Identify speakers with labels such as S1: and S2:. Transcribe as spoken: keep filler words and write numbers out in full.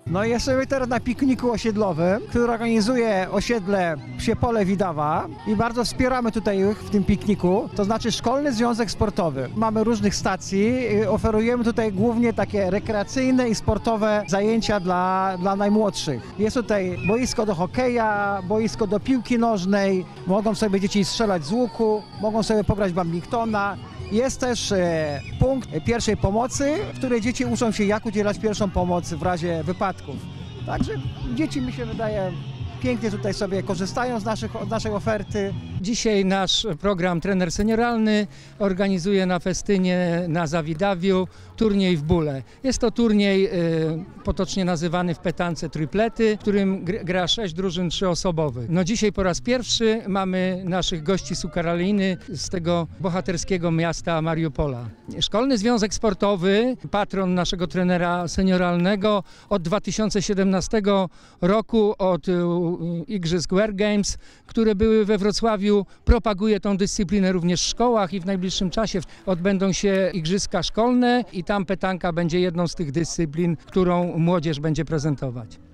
S1: No i jesteśmy teraz na pikniku osiedlowym, który organizuje osiedle Psie Pole Widawa i bardzo wspieramy tutaj ich w tym pikniku, to znaczy Szkolny Związek Sportowy. Mamy różnych stacji, oferujemy tutaj głównie takie rekreacyjne i sportowe zajęcia dla, dla najmłodszych. Jest tutaj boisko do hokeja, boisko do piłki nożnej, mogą sobie dzieci strzelać z łuku, mogą sobie pograć w badmintona. Jest też e, punkt pierwszej pomocy, w której dzieci uczą się, jak udzielać pierwszą pomoc w razie wypadków. Także dzieci, mi się wydaje, pięknie tutaj sobie korzystają z, naszych, z naszej oferty.
S2: Dzisiaj nasz program Trener Senioralny organizuje na festynie na Zawidawiu turniej w bóle. Jest to turniej y, potocznie nazywany w petance triplety, w którym gra sześć drużyn trzyosobowych. No dzisiaj po raz pierwszy mamy naszych gości z Ukrainy, z tego bohaterskiego miasta Mariupola. Szkolny Związek Sportowy, patron naszego trenera senioralnego, od dwa tysiące siedemnastego roku, od y, Igrzysk World Games, które były we Wrocławiu, propaguje tą dyscyplinę również w szkołach i w najbliższym czasie odbędą się igrzyska szkolne i tam petanka będzie jedną z tych dyscyplin, którą młodzież będzie prezentować.